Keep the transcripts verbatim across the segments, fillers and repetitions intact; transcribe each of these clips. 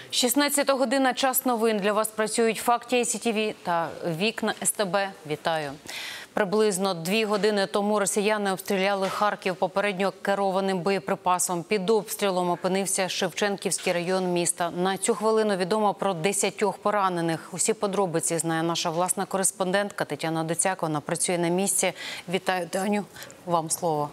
шістнадцята година, час новин. Для вас працюють Факти ай сі ті ві та Вікна ес те бе. Вітаю. Приблизно дві години тому росіяни обстріляли Харків попередньо керованим боєприпасом. Під обстрілом опинився Шевченківський район міста. На цю хвилину відомо про десятьох поранених. Усі подробиці знає наша власна кореспондентка Тетяна Доцяк. Вона працює на місці. Вітаю, Таню. Вам слово.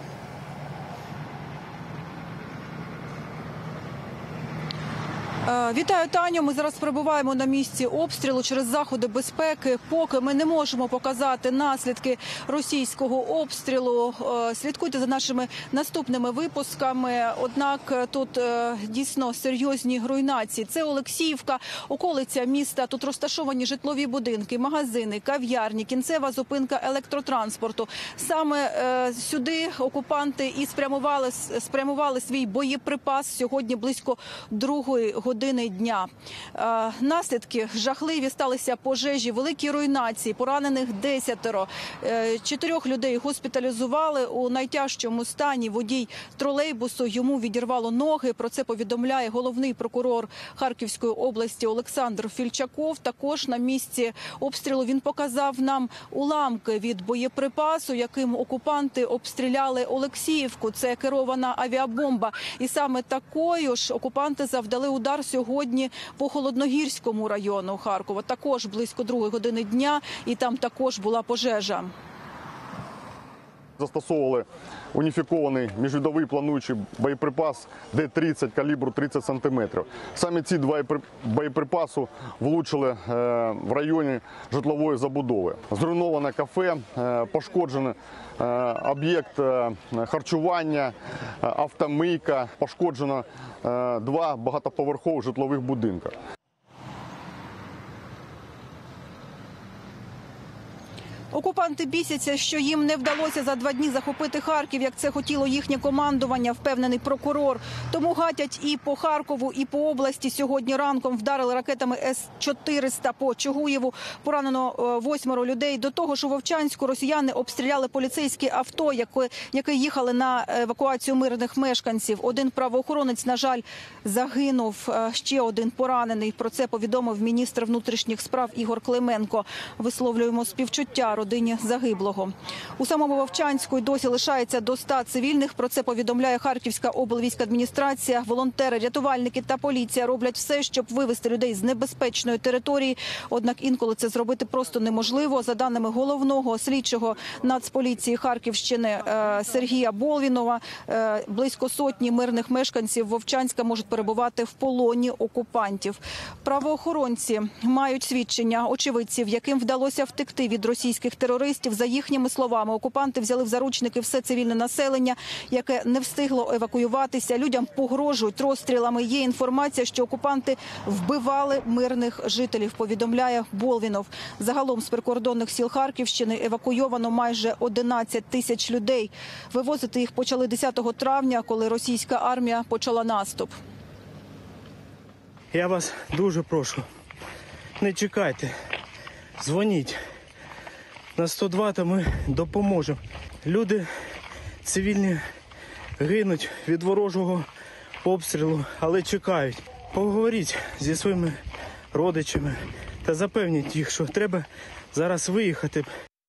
Вітаю, Таню. Ми зараз перебуваємо на місці обстрілу. Через заходи безпеки поки ми не можемо показати наслідки російського обстрілу. Слідкуйте за нашими наступними випусками. Однак тут дійсно серйозні руйнації. Це Олексіївка, околиця міста. Тут розташовані житлові будинки, магазини, кав'ярні, кінцева зупинка електротранспорту. Саме сюди окупанти і спрямували, спрямували свій боєприпас сьогодні близько другої години. години дня. Е, наслідки жахливі, сталися пожежі, великі руйнації, поранених десятеро. Е, чотирьох людей госпіталізували у найтяжчому стані. Водій тролейбусу, йому відірвало ноги. Про це повідомляє головний прокурор Харківської області Олександр Фільчаков. Також на місці обстрілу він показав нам уламки від боєприпасу, яким окупанти обстріляли Олексіївку. Це керована авіабомба. І саме такою ж окупанти завдали удар сьогодні по Холодногірському району Харкова. Також близько другої години дня, і там також була пожежа. Застосовували уніфікований міжвідовий плануючий боєприпас Д тридцять калібру тридцять сантиметрів. Саме ці два боєприпаси влучили в районі житлової забудови. Зруйноване кафе, пошкоджений об'єкт харчування, автомийка, пошкоджено два багатоповерхових житлових будинки. Окупанти бісяться, що їм не вдалося за два дні захопити Харків, як це хотіло їхнє командування, впевнений прокурор. Тому гатять і по Харкову, і по області. Сьогодні ранком вдарили ракетами С чотириста по Чугуєву. Поранено восьмеро людей. До того ж у Вовчанську росіяни обстріляли поліцейське авто, яке, яке їхали на евакуацію мирних мешканців. Один правоохоронець, на жаль, загинув, ще один поранений. Про це повідомив міністр внутрішніх справ Ігор Клименко. Висловлюємо співчуття родині загиблого. У самому Вовчанську й досі лишається до ста цивільних. Про це повідомляє Харківська облвійськадміністрація. Волонтери, рятувальники та поліція роблять все, щоб вивести людей з небезпечної території. Однак інколи це зробити просто неможливо. За даними головного слідчого Нацполіції Харківщини Сергія Болвінова, близько сотні мирних мешканців Вовчанська можуть перебувати в полоні окупантів. Правоохоронці мають свідчення очевидців, яким вдалося втекти від російських терористів. За їхніми словами, окупанти взяли в заручники все цивільне населення, яке не встигло евакуюватися. Людям погрожують розстрілами. Є інформація, що окупанти вбивали мирних жителів, повідомляє Болвінов. Загалом з прикордонних сіл Харківщини евакуйовано майже одинадцять тисяч людей. Вивозити їх почали десятого травня, коли російська армія почала наступ. Я вас дуже прошу, не чекайте, дзвоніть. На сто два та ми допоможемо. Люди цивільні гинуть від ворожого обстрілу, але чекають. Поговоріть зі своїми родичами та запевніть їх, що треба зараз виїхати.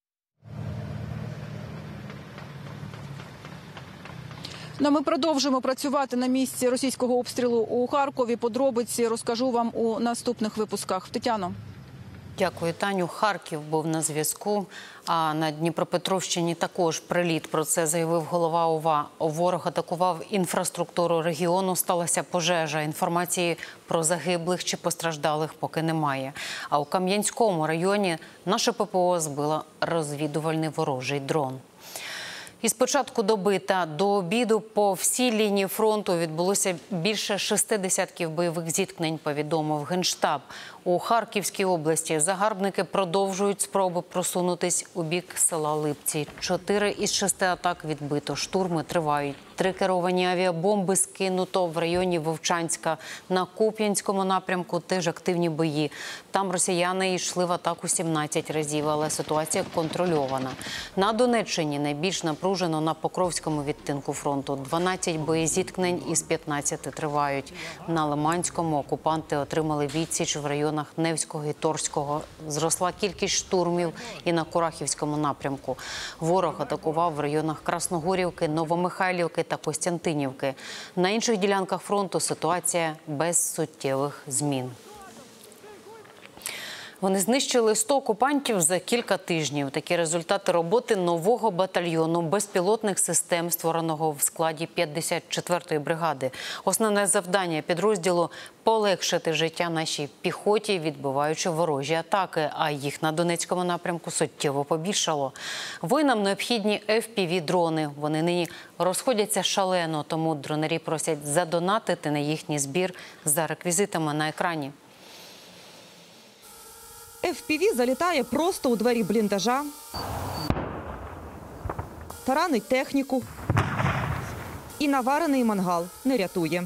Ну, ми продовжуємо працювати на місці російського обстрілу у Харкові. Подробиці розкажу вам у наступних випусках. Тетяно. Дякую, Таню. Харків був на зв'язку, а на Дніпропетровщині також приліт. Про це заявив голова ОВА. Ворог атакував інфраструктуру регіону, сталася пожежа. Інформації про загиблих чи постраждалих поки немає. А у Кам'янському районі наше ППО збило розвідувальний ворожий дрон. Із початку доби та до обіду по всій лінії фронту відбулося більше шести десятків бойових зіткнень, повідомив Генштаб. У Харківській області загарбники продовжують спроби просунутись у бік села Липці. Чотири із шести атак відбито, штурми тривають. Три керовані авіабомби скинуто в районі Вовчанська. На Куп'янському напрямку теж активні бої. Там росіяни йшли в атаку сімнадцять разів, але ситуація контрольована. На Донеччині найбільш напружена напружено на Покровському відтинку фронту. дванадцять боєзіткнень із п'ятнадцяти тривають. На Лиманському окупанти отримали відсіч в районах Невського і Торського. Зросла кількість штурмів і на Курахівському напрямку. Ворог атакував в районах Красногорівки, Новомихайлівки та Костянтинівки. На інших ділянках фронту ситуація без суттєвих змін. Вони знищили сто окупантів за кілька тижнів. Такі результати роботи нового батальйону безпілотних систем, створеного в складі п'ятдесят четвертої бригади. Основне завдання підрозділу – полегшити життя нашій піхоті, відбиваючи ворожі атаки. А їх на Донецькому напрямку суттєво побільшало. Воїнам необхідні еф пі ві-дрони. Вони нині розходяться шалено, тому дронарі просять задонатити на їхній збір за реквізитами на екрані. еф пі ві залітає просто у двері бліндажа, таранить техніку і наварений мангал не рятує.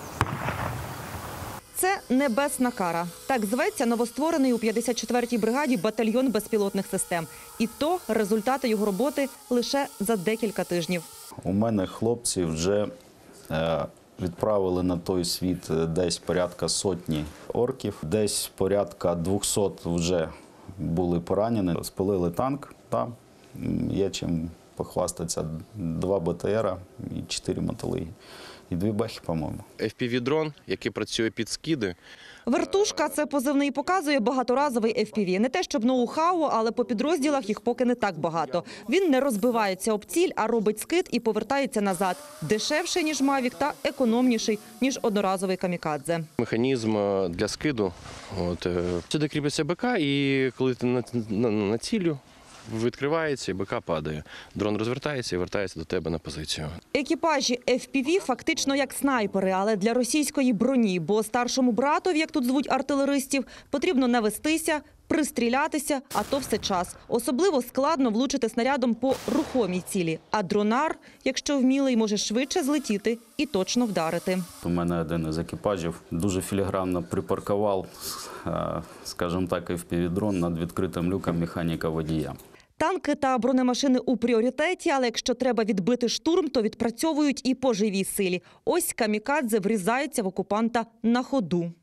Це небесна кара. Так зветься новостворений у п'ятдесят четвертій бригаді батальйон безпілотних систем. І то результати його роботи лише за декілька тижнів. У мене хлопці вже е, відправили на той світ десь порядка сотні орків, десь порядка двохсот вже були поранені. Спалили танк, там є чим похвастатися, два бе те ера і чотири мотолиги. І дві бехи, по-моєму. еф пі ві-дрон, який працює під скиди. Вертушка – це позивний, показує багаторазовий еф пі ві. Не те, щоб ноу-хау, але по підрозділах їх поки не так багато. Він не розбивається об ціль, а робить скид і повертається назад. Дешевший, ніж Мавік, та економніший, ніж одноразовий камікадзе. Механізм для скиду. От, сюди кріпиться БК, і коли ти на, на, на цілю, відкривається і БК падає. Дрон розвертається і вертається до тебе на позицію. Екіпажі еф пі ві фактично як снайпери, але для російської броні. Бо старшому братові, як тут звуть артилеристів, потрібно навестися, пристрілятися, а то все час. Особливо складно влучити снарядом по рухомій цілі. А дронар, якщо вмілий, може швидше злетіти і точно вдарити. У мене один із екіпажів дуже філігранно припаркував, скажімо так, еф пі ві-дрон над відкритим люком механіка-водія. Танки та бронемашини у пріоритеті, але якщо треба відбити штурм, то відпрацьовують і по живій силі. Ось камікадзе врізається в окупанта на ходу.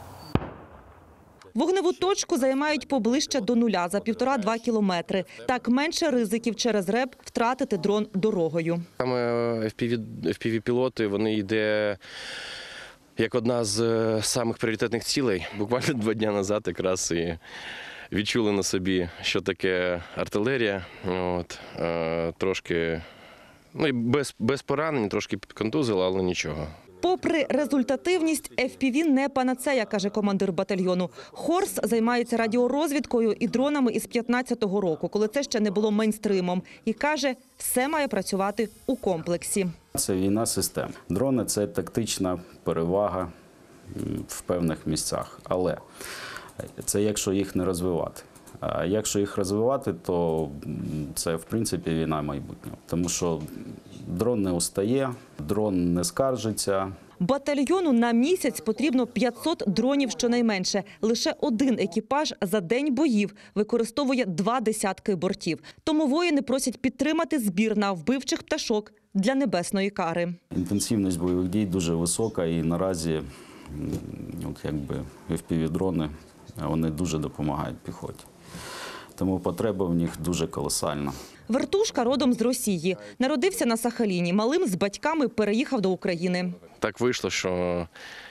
Вогневу точку займають поближче до нуля, за півтора-два кілометри. Так менше ризиків через реп втратити дрон дорогою. Саме еф пі ві-пілоти, вони йде як одна з самих пріоритетних цілей. Буквально два дні назад якраз і відчули на собі, що таке артилерія. От, е, трошки, ну і без, без поранень, трошки підконтузило, але нічого. Попри результативність, еф пі ві не панацея, каже командир батальйону. Хорс займається радіорозвідкою і дронами із п'ятнадцятого року, коли це ще не було мейнстримом. І каже, все має працювати у комплексі. Це війна систем. Дрони – це тактична перевага в певних місцях, але це якщо їх не розвивати. А якщо їх розвивати, то це, в принципі, війна майбутнього. Тому що дрон не устає, дрон не скаржиться. Батальйону на місяць потрібно п'ятсот дронів щонайменше. Лише один екіпаж за день боїв використовує два десятки бортів. Тому воїни просять підтримати збір на вбивчих пташок для небесної кари. Інтенсивність бойових дій дуже висока і наразі от якби еф пі ві-дрони вони дуже допомагають піхоті. Тому потреба в них дуже колосальна. Вертушка родом з Росії. Народився на Сахаліні. Малим з батьками переїхав до України. Так вийшло, що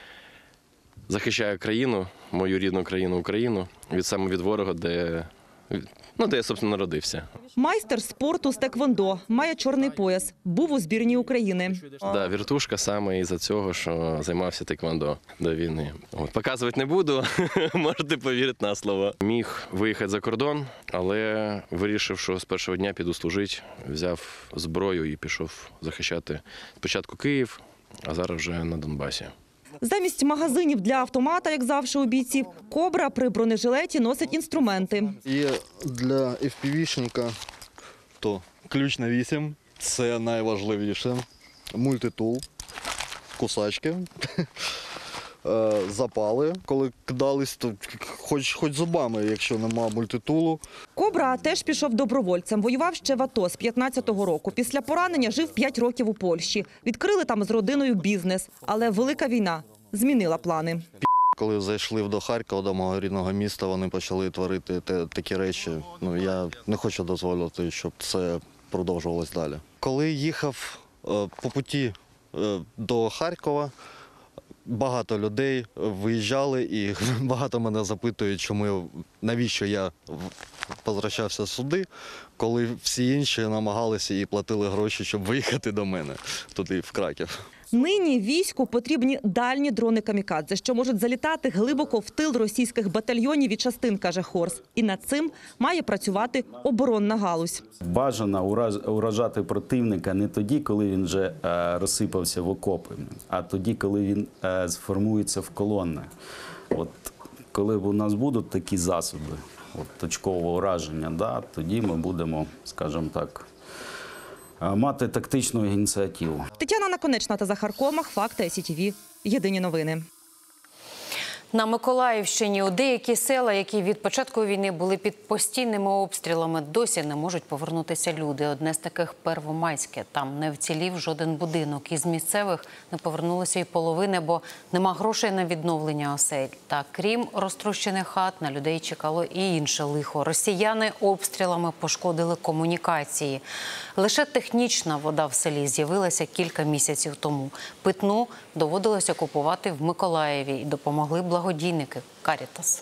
захищаю країну, мою рідну країну Україну, від саме від ворога, де, ну, де я, собственно, народився. Майстер спорту з теквондо, має чорний пояс, був у збірній України. Да, вертушка саме із-за цього, що займався теквондо до війни. От, показувати не буду, можете повірити на слово. Міг виїхати за кордон, але вирішив, що з першого дня піду служити, взяв зброю і пішов захищати спочатку Київ, а зараз вже на Донбасі. Замість магазинів для автомата, як завжди у бійців, «Кобра» при бронежилеті носить інструменти. І для еф пі ві-шника то ключ на вісім – це найважливіше. Мультитул, кусачки, е, запали. Коли кидались, то хоч, хоч зубами, якщо нема мультитулу. Кобра теж пішов добровольцем. Воював ще в АТО з п'ятнадцятого року. Після поранення жив п'ять років у Польщі. Відкрили там з родиною бізнес. Але велика війна змінила плани. Коли зайшли до Харкова, до мого рідного міста, вони почали творити те, такі речі. Ну, я не хочу дозволити, щоб це продовжувалось далі. Коли їхав е, по путі е, до Харкова, багато людей виїжджали і багато мене запитують, чому, навіщо я повертався сюди, коли всі інші намагалися і платили гроші, щоб виїхати до мене туди, в Краків. Нині війську потрібні дальні дрони-камікадзе, що можуть залітати глибоко в тил російських батальйонів і частин, каже Хорс. І над цим має працювати оборонна галузь. Бажано ураж- уражати противника не тоді, коли він вже е, розсипався в окопи, а тоді, коли він е, сформується в колони. От коли у нас будуть такі засоби, от, точкового ураження, да, тоді ми будемо, скажімо так, мати тактичну ініціативу. Тетяна Наконечна та Захар Комах. Факти Сі Ті Ві. Єдині новини. На Миколаївщині у деякі села, які від початку війни були під постійними обстрілами, досі не можуть повернутися люди. Одне з таких – Первомайське. Там не вцілів жоден будинок. Із місцевих не повернулося і половини, бо нема грошей на відновлення осель. Та крім розтрощених хат, на людей чекало і інше лихо. Росіяни обстрілами пошкодили комунікації. Лише технічна вода в селі з'явилася кілька місяців тому. Питну доводилося купувати в Миколаєві і допомогли благодійники «Карітас».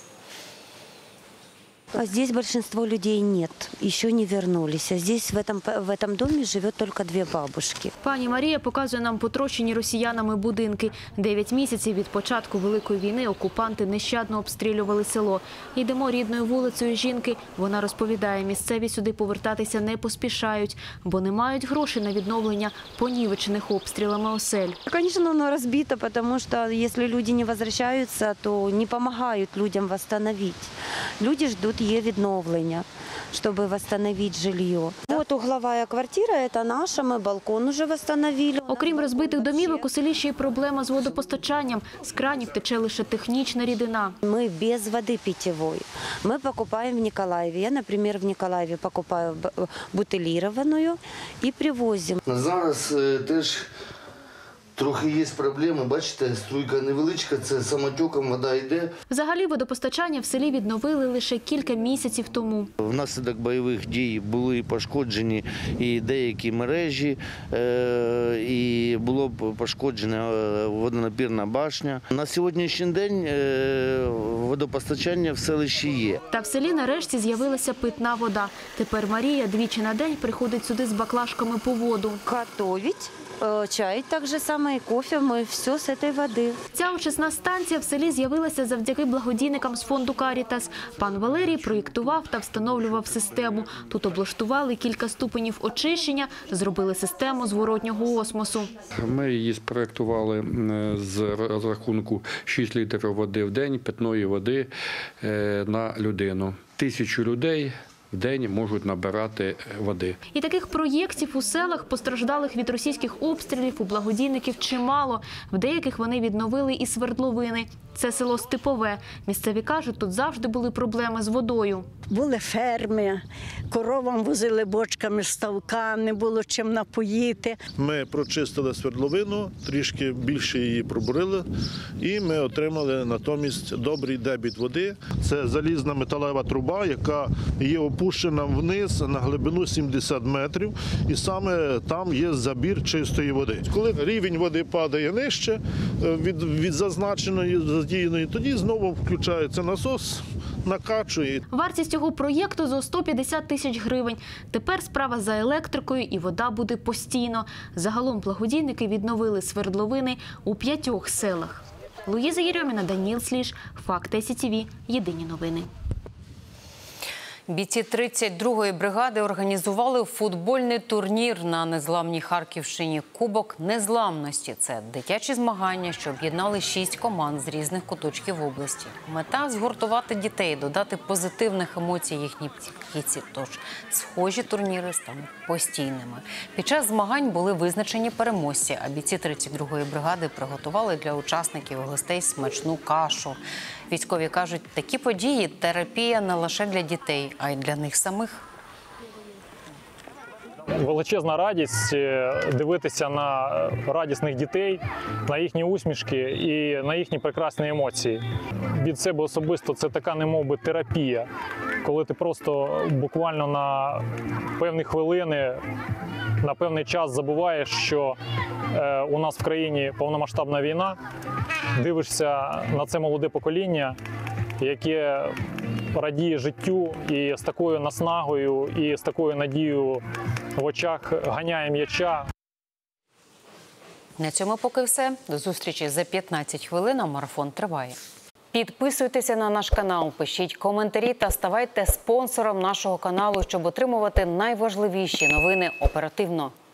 А здесь большинство людей нет, еще не вернулись. А здесь в этом, в этом доме живет только две бабушки. Пані Марія показує нам потрощені росіянами будинки. Дев'ять місяців від початку Великої війни окупанти нещадно обстрілювали село. Йдемо рідною вулицею жінки. Вона розповідає, місцеві сюди повертатися не поспішають, бо не мають грошей на відновлення понівечених обстрілами осель. Конечно, оно разбито, потому что если люди не возвращаются, то не помогают людям восстановить. Люди ждут є відновлення, щоб восстановить жилье. Вот угловая квартира, це наша, ми балкон уже восстановили. Окрім розбитих домівок, у селі ще й проблема з водопостачанням. З кранів тече лише технічна рідина. Ми без води питьової. Ми покупаємо в Ніколаєві. Я, наприклад, в Ніколаєві покупаю бутиліровану і привозимо. Зараз теж трохи є проблеми, бачите, струйка невеличка, це самотеком вода йде. Взагалі водопостачання в селі відновили лише кілька місяців тому. Внаслідок бойових дій були пошкоджені і деякі мережі, і було пошкоджена водонапірна башня. На сьогоднішній день водопостачання в селищі є. Та в селі нарешті з'явилася питна вода. Тепер Марія двічі на день приходить сюди з баклажками по воду. Готовить. Чай, так же само і кофе, ми все з цієї води. Ця очисна станція в селі з'явилася завдяки благодійникам з фонду «Карітас». Пан Валерій проєктував та встановлював систему. Тут облаштували кілька ступенів очищення, зробили систему зворотнього осмосу. Ми її спроєктували з розрахунку шість літрів води в день, питної води на людину. Тисячу людей в день можуть набирати води. І таких проєктів у селах, постраждалих від російських обстрілів, у благодійників чимало. В деяких вони відновили і свердловини. Це село Степове. Місцеві кажуть, тут завжди були проблеми з водою. Були ферми, коровам возили бочками з ставка, не було чим напоїти. Ми прочистили свердловину, трішки більше її пробурили, і ми отримали натомість добрий дебіт води. Це залізна металева труба, яка є опущена вниз на глибину сімдесят метрів, і саме там є забір чистої води. Коли рівень води падає нижче від, від зазначеної, задіяної, тоді знову включається насос, накачує. Вартість цього проєкту зо сто п'ятдесят тисяч гривень. Тепер справа за електрикою і вода буде постійно. Загалом благодійники відновили свердловини у п'ятьох селах. Луїза Єрьоміна, Даніл Сліж, Факти Сі Ті Ві, Єдині новини. Бійці тридцять другої бригади організували футбольний турнір на незламній Харківщині. Кубок незламності – це дитячі змагання, що об'єднали шість команд з різних куточків області. Мета – згуртувати дітей, додати позитивних емоцій їхній психіці. Тож схожі турніри стануть постійними. Під час змагань були визначені переможці, а бійці тридцять другої бригади приготували для учасників і гостей смачну кашу. Військові кажуть, такі події – терапія не лише для дітей, а й для них самих. Величезна радість дивитися на радісних дітей, на їхні усмішки і на їхні прекрасні емоції. Від себе особисто це така немов би терапія, коли ти просто буквально на певні хвилини, на певний час забуваєш, що у нас в країні повномасштабна війна, дивишся на це молоде покоління, яке радіє життю і з такою наснагою, і з такою надією в очах ганяє м'яча. На цьому поки все. До зустрічі за п'ятнадцять хвилин, а марафон триває. Підписуйтеся на наш канал, пишіть коментарі та ставайте спонсором нашого каналу, щоб отримувати найважливіші новини оперативно.